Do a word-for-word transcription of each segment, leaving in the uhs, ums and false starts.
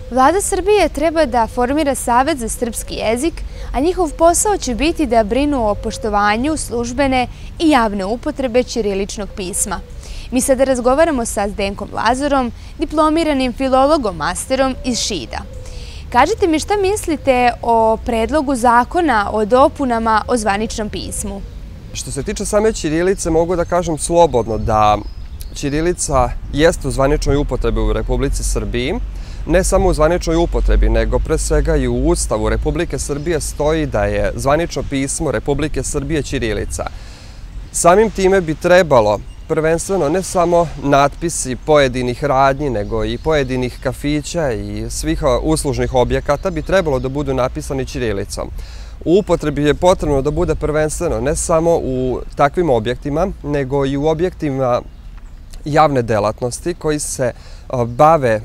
Vlada Srbije treba da formira Savet za srpski jezik, a njihov posao će biti da brinu o poštovanju službene i javne upotrebe ćiriličnog pisma. Mi sada razgovaramo sa Zdenkom Lazarom, diplomiranim filologom masterom iz Šida. Kažite mi šta mislite o predlogu zakona o dopunama o zvaničnom pismu? Što se tiče same ćirilice, mogu da kažem slobodno da ćirilica jeste u zvaničnoj upotrebi u Republici Srbiji. Ne samo u zvaničnoj upotrebi, nego pre svega i u Ustavu Republike Srbije stoji da je zvanično pismo Republike Srbije ćirilica. Samim time bi trebalo prvenstveno ne samo natpisi pojedinih radnji, nego i pojedinih kafića i svih uslužnih objekata bi trebalo da budu napisani ćirilicom. U upotrebi je potrebno da bude prvenstveno ne samo u takvim objektima, nego i u objektima javne delatnosti koji se bave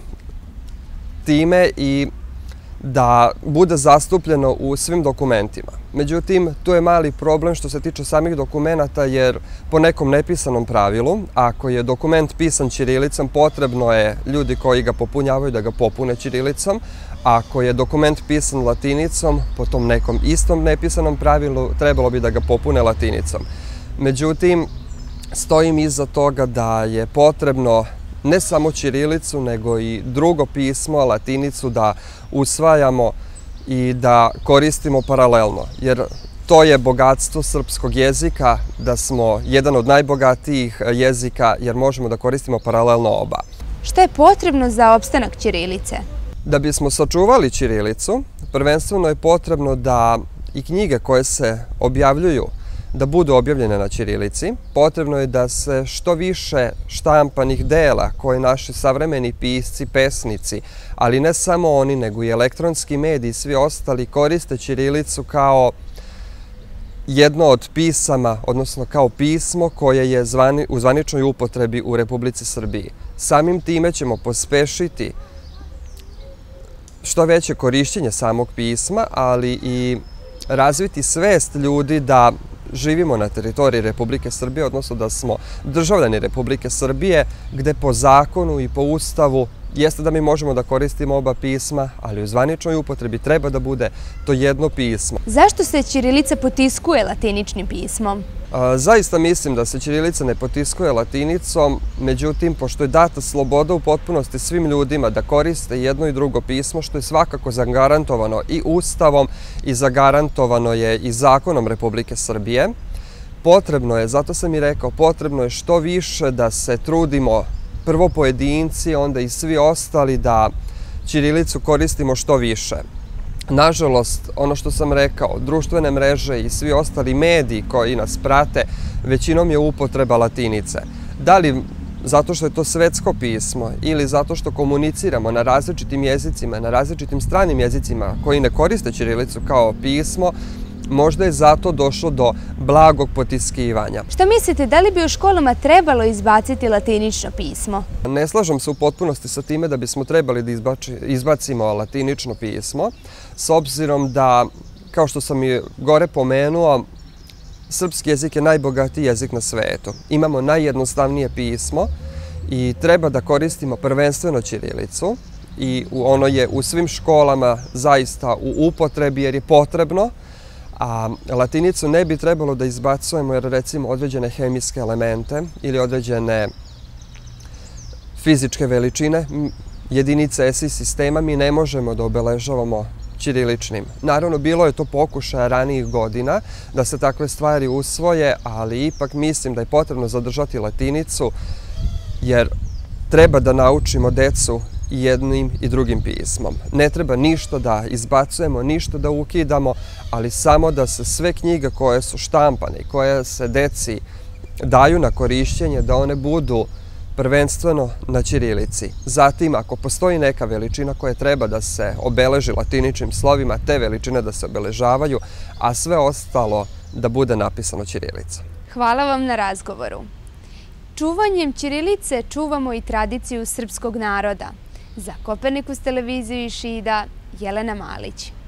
time i da bude zastupljeno u svim dokumentima. Međutim, tu je mali problem što se tiče samih dokumenta, jer po nekom nepisanom pravilu, ako je dokument pisan ćirilicom, potrebno je ljudi koji ga popunjavaju da ga popune ćirilicom. Ako je dokument pisan latinicom, po tom nekom istom nepisanom pravilu, trebalo bi da ga popune latinicom. Međutim, stojim iza toga da je potrebno ne samo ćirilicu, nego i drugo pismo, latinicu, da usvajamo i da koristimo paralelno. Jer to je bogatstvo srpskog jezika, da smo jedan od najbogatijih jezika, jer možemo da koristimo paralelno oba. Šta je potrebno za opstanak ćirilice? Da bismo sačuvali ćirilicu, prvenstveno je potrebno da i knjige koje se objavljuju da budu objavljene na ćirilici. Potrebno je da se što više štampanih dela koje naši savremeni pisci, pesnici, ali ne samo oni, nego i elektronski mediji i svi ostali koriste ćirilicu kao jedno od pisama, odnosno kao pismo koje je u zvaničnoj upotrebi u Republici Srbiji. Samim time ćemo pospešiti što veće korišćenje samog pisma, ali i razviti svest ljudi da živimo na teritoriji Republike Srbije, odnosno da smo državljani Republike Srbije, gde po zakonu i po Ustavu jeste da mi možemo da koristimo oba pisma, ali u zvaničnoj upotrebi treba da bude to jedno pismo. Zašto se ćirilica potiskuje latiničnim pismom? Zaista mislim da se ćirilica ne potiskuje latinicom, međutim, pošto je data sloboda u potpunosti svim ljudima da koriste jedno i drugo pismo, što je svakako zagarantovano i Ustavom i zagarantovano je i zakonom Republike Srbije, potrebno je, zato sam i rekao, potrebno je što više da se trudimo, prvo pojedinci, onda i svi ostali, da ćirilicu koristimo što više. Nažalost, ono što sam rekao, društvene mreže i svi ostali mediji koji nas prate, većinom je upotreba latinice. Da li zato što je to svetsko pismo ili zato što komuniciramo na različitim jezicima, na različitim stranim jezicima koji ne koriste ćirilicu kao pismo, možda je zato došlo do blagog potiskivanja. Šta mislite, da li bi u školama trebalo izbaciti latinično pismo? Ne slažem se u potpunosti sa time da bismo trebali da izbacimo latinično pismo, s obzirom da, kao što sam i gore pomenuo, srpski jezik je najbogatiji jezik na svetu. Imamo najjednostavnije pismo i treba da koristimo prvenstveno ćirilicu i ono je u svim školama zaista u upotrebi jer je potrebno, a latinicu ne bi trebalo da izbacujemo jer recimo određene hemijske elemente ili određene fizičke veličine, jedinice es i sistema, mi ne možemo da obeležavamo ćiriličnim. Naravno, bilo je to pokušaja ranijih godina da se takve stvari usvoje, ali ipak mislim da je potrebno zadržati latinicu jer treba da naučimo decu i jednim i drugim pismom. Ne treba ništa da izbacujemo, ništa da ukidamo, ali samo da se sve knjige koje su štampane i koje se deci daju na korišćenje, da one budu prvenstveno na ćirilici. Zatim, ako postoji neka veličina koja treba da se obeleži latiničnim slovima, te veličine da se obeležavaju, a sve ostalo da bude napisano ćirilicom. Hvala vam na razgovoru. Čuvanjem ćirilice čuvamo i tradiciju srpskog naroda. Za Kopernikus televiziju iz Šida, Jelena Malić.